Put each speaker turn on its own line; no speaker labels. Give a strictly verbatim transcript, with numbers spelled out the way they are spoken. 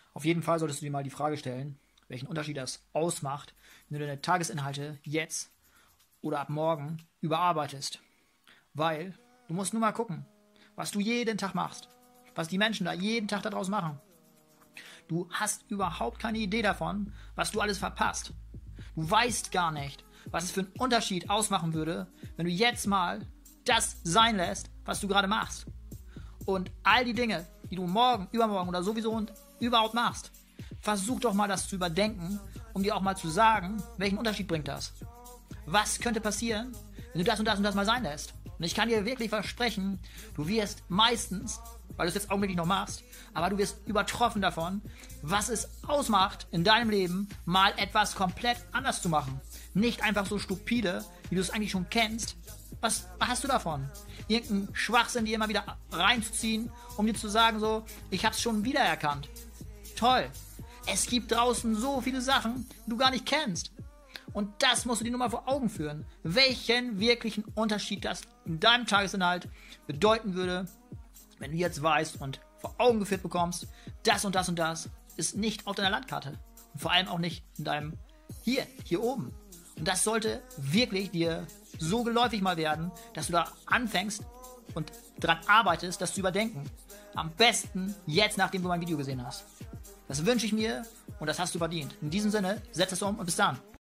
Auf jeden Fall solltest du dir mal die Frage stellen, welchen Unterschied das ausmacht, wenn du deine Tagesinhalte jetzt oder ab morgen überarbeitest. Weil du musst nur mal gucken, was du jeden Tag machst, was die Menschen da jeden Tag daraus machen. Du hast überhaupt keine Idee davon, was du alles verpasst. Du weißt gar nicht, was es für einen Unterschied ausmachen würde, wenn du jetzt mal das sein lässt, was du gerade machst. Und all die Dinge, die du morgen, übermorgen oder sowieso und überhaupt machst, versuch doch mal das zu überdenken, um dir auch mal zu sagen, welchen Unterschied bringt das. Was könnte passieren, wenn du das und das und das mal sein lässt? Und ich kann dir wirklich versprechen, du wirst meistens, weil du es jetzt augenblicklich noch machst, aber du wirst übertroffen davon, was es ausmacht in deinem Leben, mal etwas komplett anders zu machen. Nicht einfach so stupide, wie du es eigentlich schon kennst. Was hast du davon? Irgendeinen Schwachsinn dir immer wieder reinzuziehen, um dir zu sagen so, ich hab's schon wieder erkannt. Toll. Es gibt draußen so viele Sachen, die du gar nicht kennst. Und das musst du dir nur mal vor Augen führen. Welchen wirklichen Unterschied das in deinem Tagesinhalt bedeuten würde, wenn du jetzt weißt und vor Augen geführt bekommst, das und das und das ist nicht auf deiner Landkarte. Und vor allem auch nicht in deinem hier, hier oben. Und das sollte wirklich dir so geläufig mal werden, dass du da anfängst und dran arbeitest, das zu überdenken. Am besten jetzt, nachdem du mein Video gesehen hast. Das wünsche ich mir und das hast du verdient. In diesem Sinne, setz es um und bis dann.